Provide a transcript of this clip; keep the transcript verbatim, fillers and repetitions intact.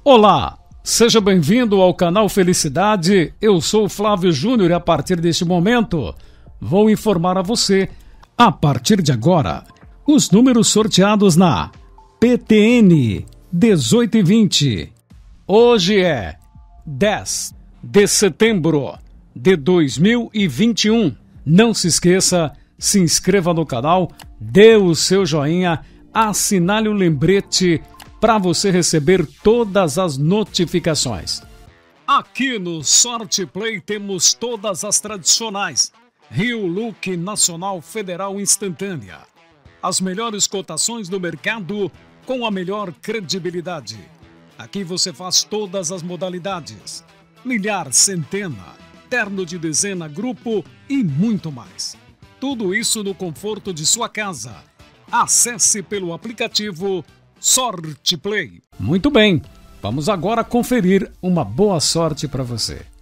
Olá, seja bem-vindo ao canal Felicidade. Eu sou o Flávio Júnior e a partir deste momento vou informar a você, a partir de agora, os números sorteados na P T N dezoito e vinte. Hoje é dez de setembro de dois mil e vinte e um. Não se esqueça, se inscreva no canal, dê o seu joinha, assinale o lembrete para você receber todas as notificações. Aqui no Sorte Play temos todas as tradicionais. Rio Look Nacional Federal Instantânea. As melhores cotações do mercado com a melhor credibilidade. Aqui você faz todas as modalidades. Milhar, centena, terno de dezena, grupo e muito mais. Tudo isso no conforto de sua casa. Acesse pelo aplicativo Sorte Play. Muito bem, vamos agora conferir uma boa sorte para você.